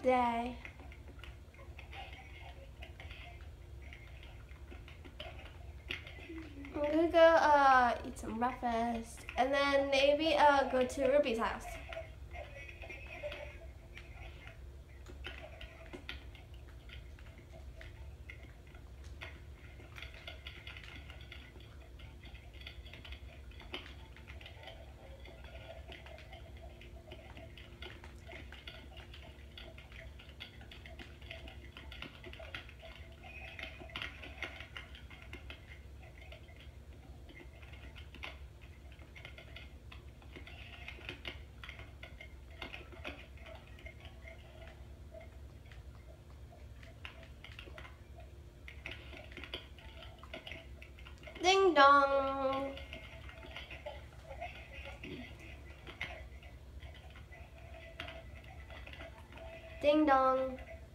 dog day. I'm gonna go eat some breakfast and then maybe go to Ruby's house. Ding dong. Ding dong.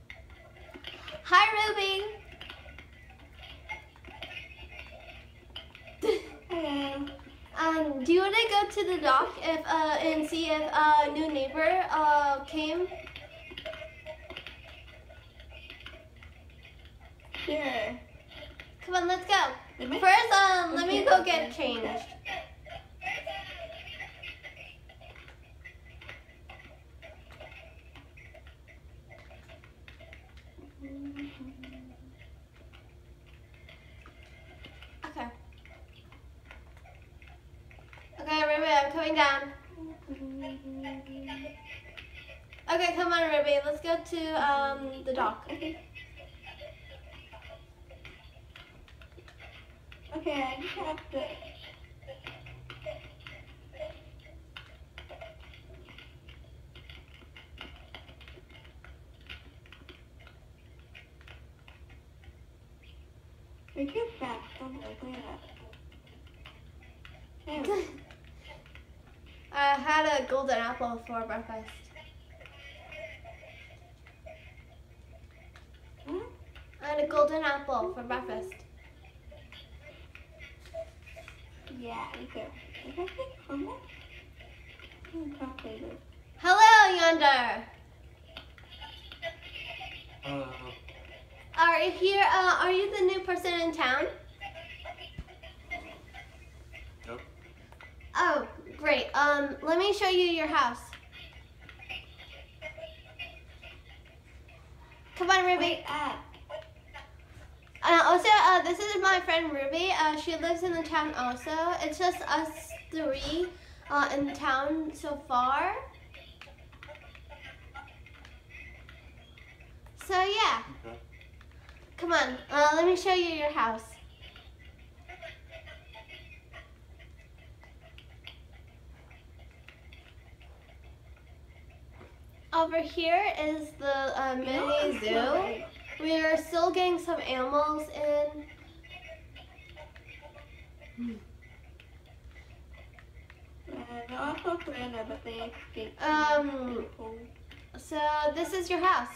Hi, Ruby. Do you want to go to the dock and see if a new neighbor came? Sure. Come on, let's go. First, let me go get changed. Okay. Okay, Ruby, I'm coming down. Okay, come on, Ruby. Let's go to the dock. Okay, I just have to. You're too fast. Don't look at that. I had a golden apple for breakfast. Hmm? I had a golden apple for breakfast. Yeah, me too. Is that thing humble? Complicated. Hello, Yonder. Hello. Are you here? Are you the new person in town? Yep. Oh, great. Let me show you your house. Come on, Ruby. Wait up. Also, this is my friend Ruby. She lives in the town also. It's just us three in town so far. So yeah, Okay. come on. Let me show you your house. Over here is the mini zoo. We are still getting some animals in. They're also surrender, but they escaped. So this is your house.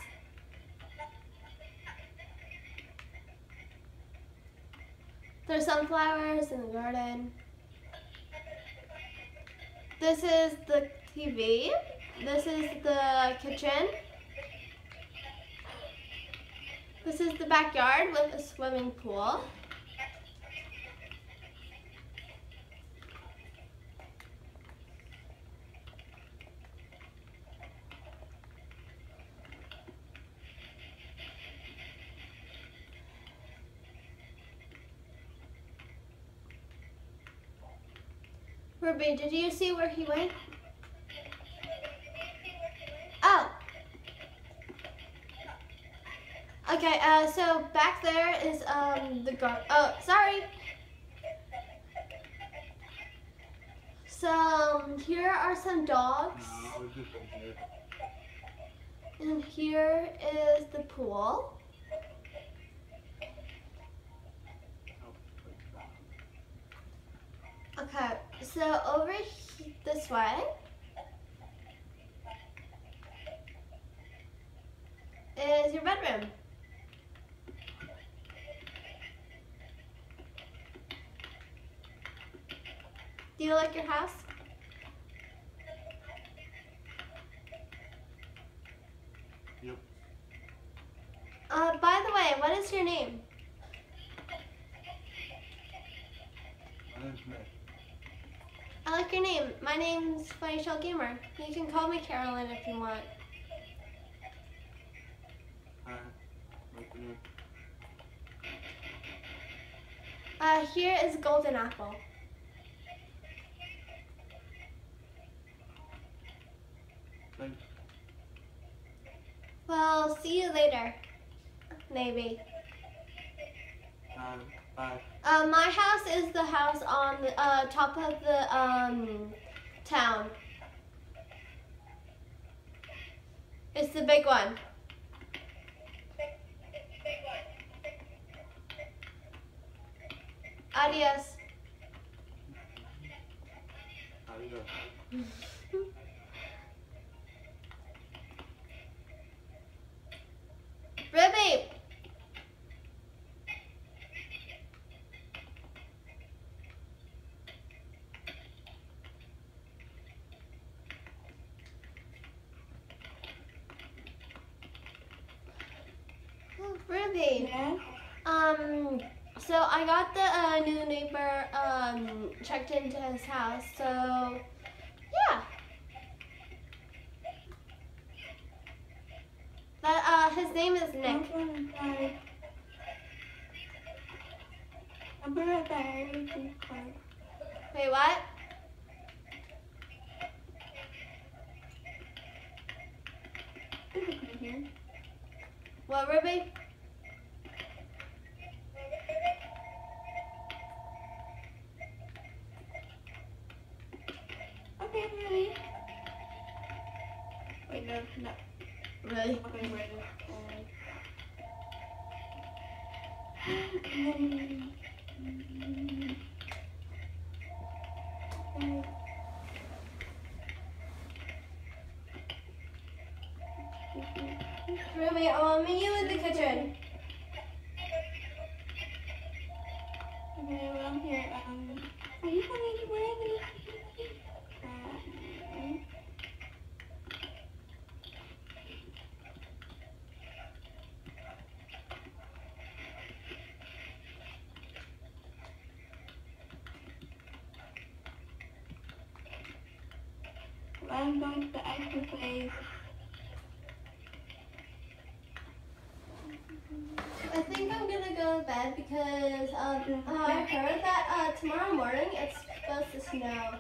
There's sunflowers in the garden. This is the TV. This is the kitchen. This is the backyard with a swimming pool. Ruby, did you see where he went? Oh. Okay, so back there is the garden. Oh, sorry. So here are some dogs. No, I was just in here. And here is the pool. Okay, so over this way is your bedroom. Do you like your house? Yep. By the way, what is your name? My name's Nick. I like your name. My name's Funny Shell Gamer. You can call me Carolyn if you want. Hi. Nice to meet you. Here is Golden Apple. Thanks. Well, see you later. Maybe. Bye. My house is the house on the top of the town. It's the big one. Adios. Adios. Ruby. Oh, Ruby. Yeah? So I got the new neighbor checked into his house. So yeah. That his name is Nick. I'll be right back. Everything's fine. Wait, what? This is me here. What, Ruby? Okay, I'm ready. Wait, no, no. Really? Okay, wait. Ruby, I'll meet you in the kitchen. Okay, well, I'm here. Are you coming to wear this? I'm going to the exercise. I think I'm gonna go to bed because I heard that tomorrow morning it's supposed to snow.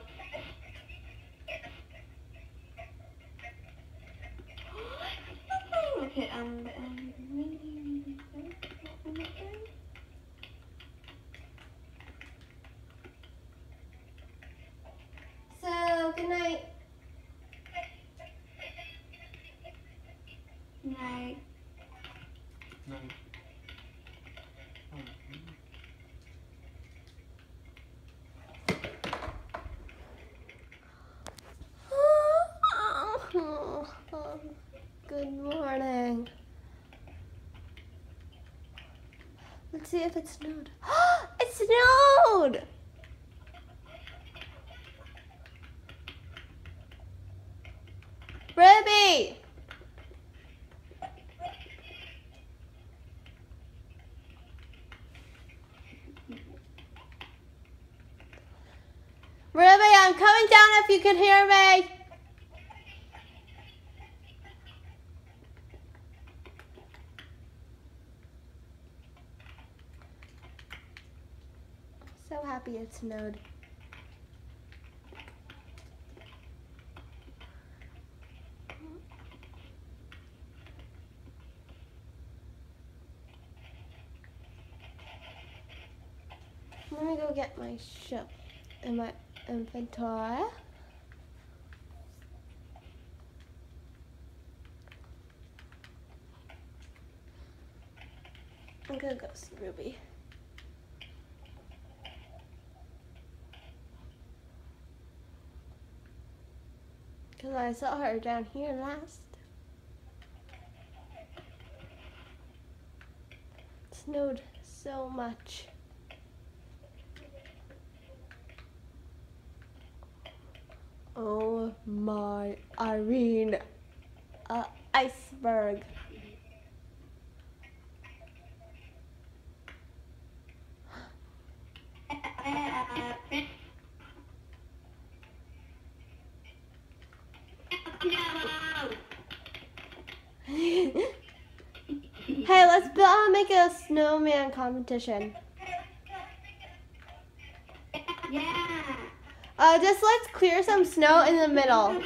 Okay, So, good night. night. No. Good morning. Let's see if it snowed. It snowed! Ruby! Ruby, I'm coming down if you can hear me. So happy it snowed. Let me go get my ship in my inventory. I'm gonna go see Ruby. Because I saw her down here last. It snowed so much. Oh my Irene. iceberg. Hey, let's make a snowman competition. Yeah. Just let's clear some snow in the middle. I don't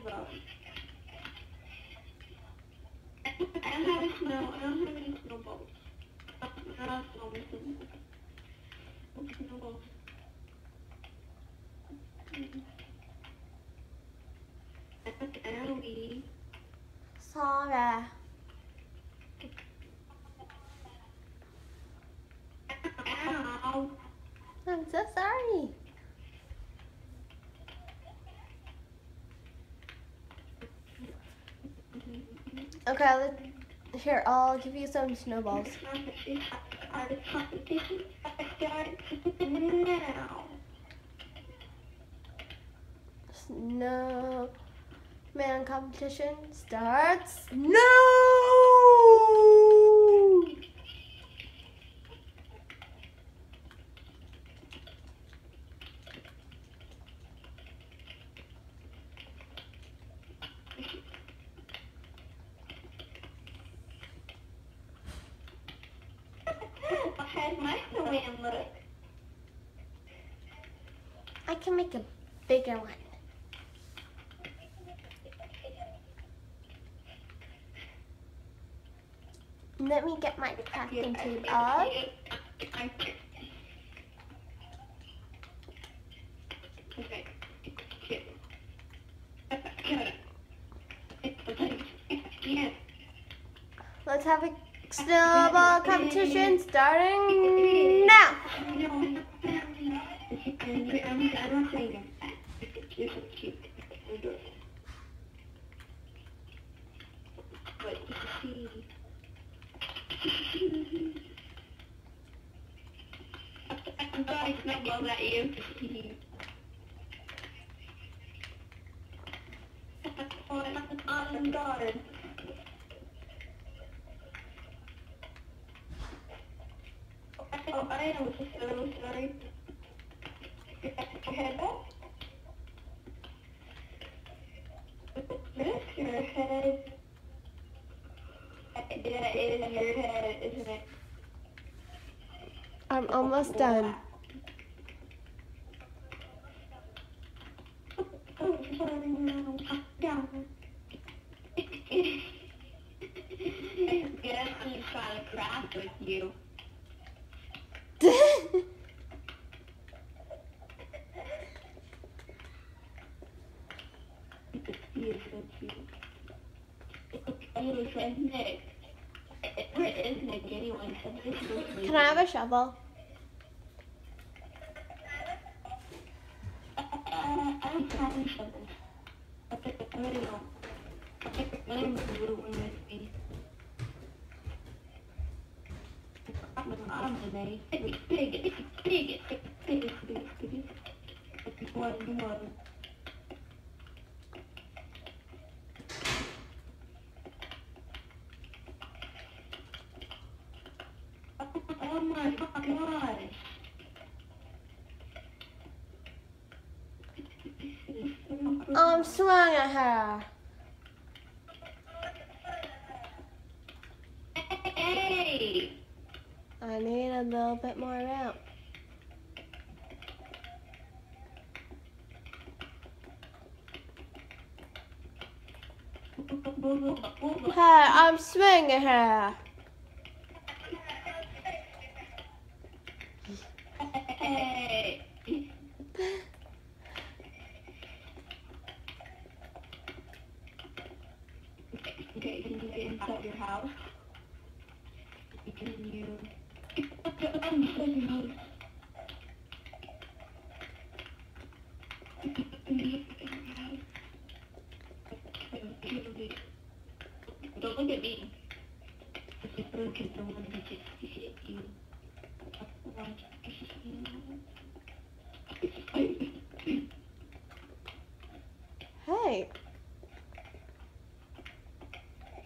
have a snow. I don't have any snowballs. Snowballs. Owie. Sorry. Ow. I'm so sorry. Okay, here, I'll give you some snowballs. Competition now. Snowman competition starts now! How's my snowman look? I can make a bigger one. Let me get my packing tape up. Okay. Let's have a snowball competition starting now. I'm throwing snowballs at you. On guard. Oh, I am so sorry. Your head up? This your head. Yeah, it is your head, isn't it? I'm almost done. Oh, sorry, no. Down. Guess I'm trying to craft with you. He is so cute. Oh, friend Nick. Where is Nick anyway? Can I have a shovel? I'm having trouble. Okay, I'm gonna go. I'm gonna blue one with me. I'm today. Big it. One. Oh my god. I'm swung at her. Hey! I need a little bit more route. Hey, I'm swinging her. Hey! Okay, can you get inside your house? Can you... I'm inside your house. Don't look at me. Look at the one that just hit you. Hey.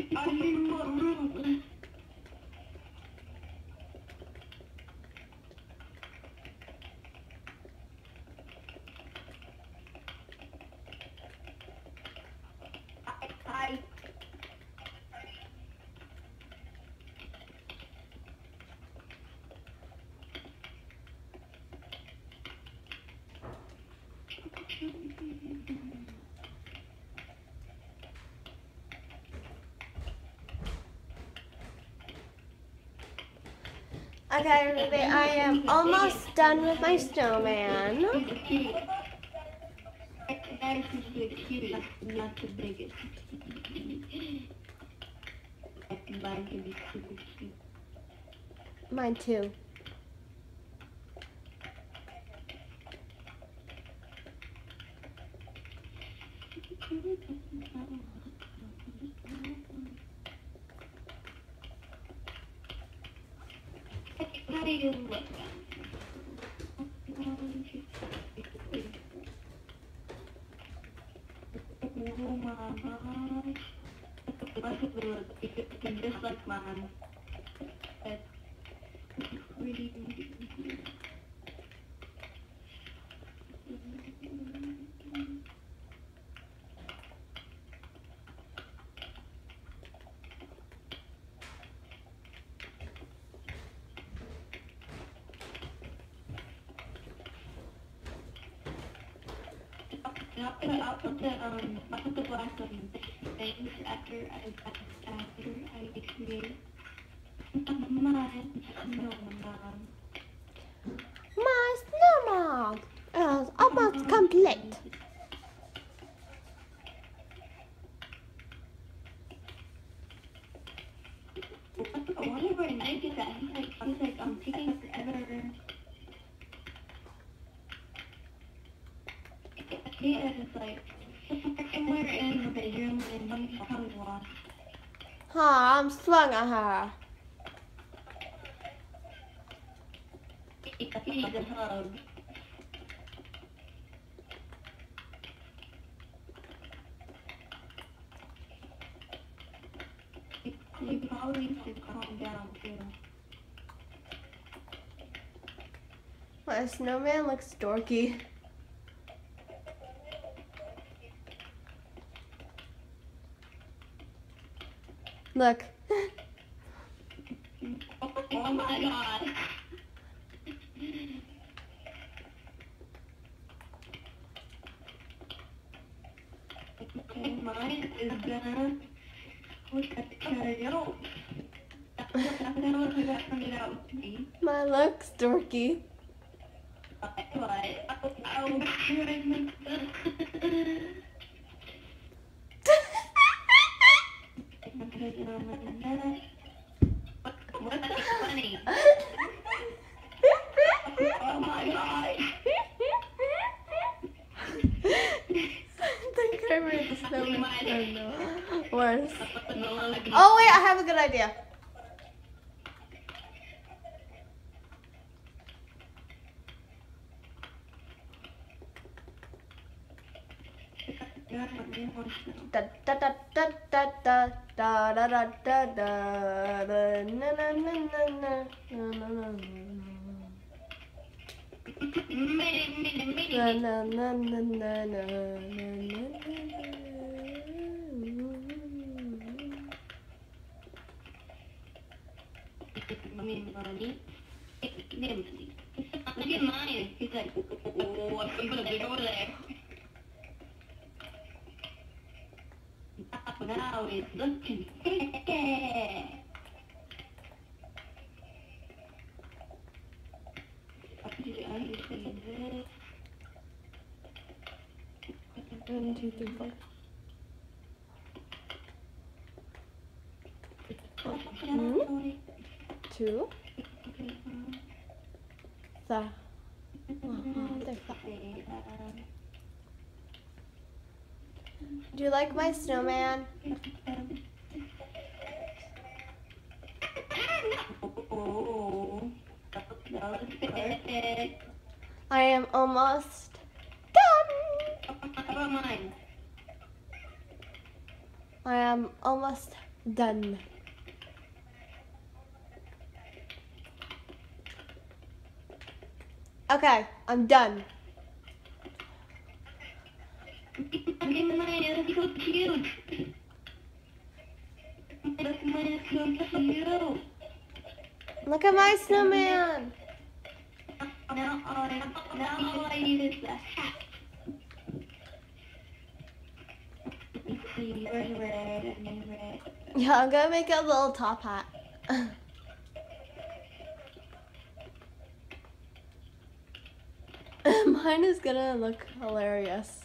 I need more room. I Okay, Ruby, I am almost done with my snowman. That is the cutest, not the biggest. Mine can be super cute. Mine too. How do you look? Oh my gosh. It's just like mine. It's pretty. I'll put the glass on things after I create my snowman. My snowman is almost complete. I wonder where Mike is at. He's like, I'm taking forever. He is like somewhere in the bedroom and he's probably lost. I'm swung at her. He needs a hug. He probably needs to calm down too. My snowman looks dorky. Look. Oh my god. Okay, mine is gonna look at the karaoke. That's gonna look like that turned it out to be. Mine looks dorky. But I'll should I make this? What's so funny? Oh my god. The Kermit the Snowman. No. Worse. Oh, Oh wait, I have a good idea. Da da da da da da da da da da da na na na na na na na na na na na. Money. Look at mine. He's like, oh, I'm gonna dig over there. Now it's looking pretty. I understand this. 1, 2, 3, 4. Two. The. Do you like my snowman? Oh, that was perfect. I am almost done. How about mine? I am almost Done. Okay, I'm done. Okay, Maya, that's so cute. That's Maya, so cute. Look at my snowman. Now all I need is the hat. Let's see, where's red and red? Yeah, I'm gonna make a little top hat. Mine is gonna look hilarious.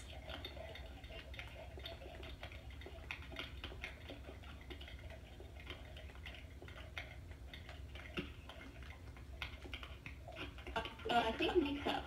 I think mix up.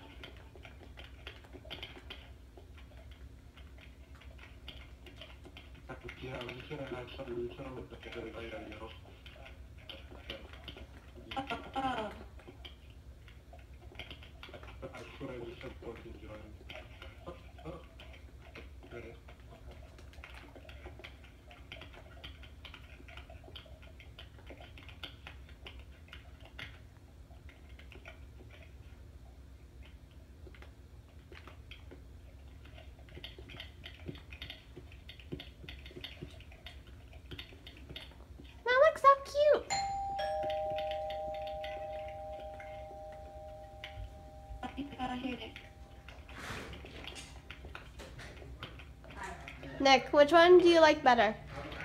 That looks so cute. Here, Nick. Nick, which one do you like better?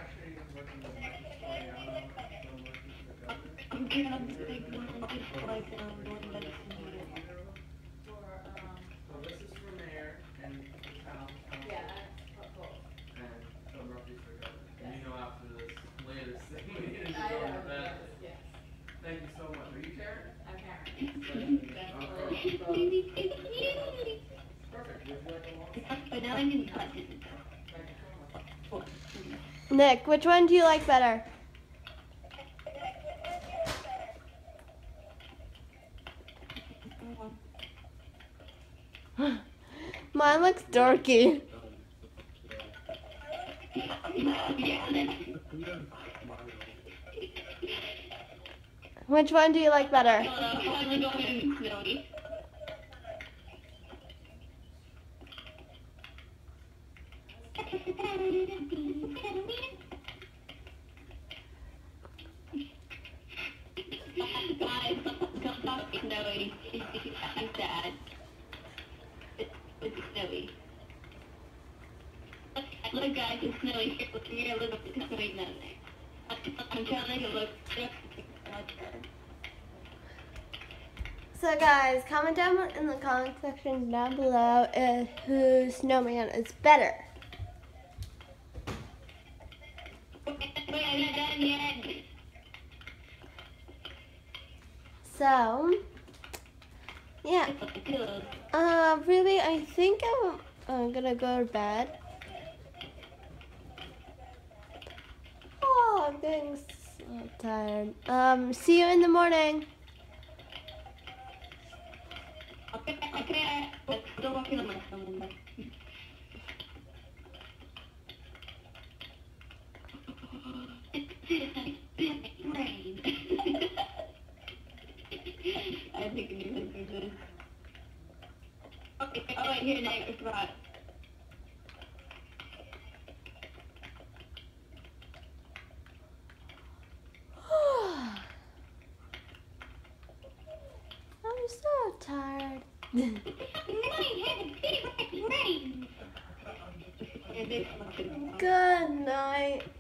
I'm gonna make one just like one that's needed. So this is for mayor and the town council. And some roughly for government. And you know after this latest thing, we need to go to bed. Thank you so much. Are you Karen? I'm Karen. Perfect. Would you like a long? But now I need to cut it. Nick, which one do you like better? Mine looks dorky. Which one do you like better? Guys, don't talk to Snowy. He's sad. It's Snowy. Look, guys, it's Snowy. Here, look, it's Snowy down there. I'm telling you, look. So guys, comment down in the comment section down below whose snowman is better. Wait, I'm not done yet. So, yeah. Really, I think I'm gonna go to bed. Oh, I'm getting so tired. See you in the morning. Okay, let's go walk in on my phone. It's rain. I think you can do this. Okay, oh wait, here, Nick, it's right. I'm so tired. Good night.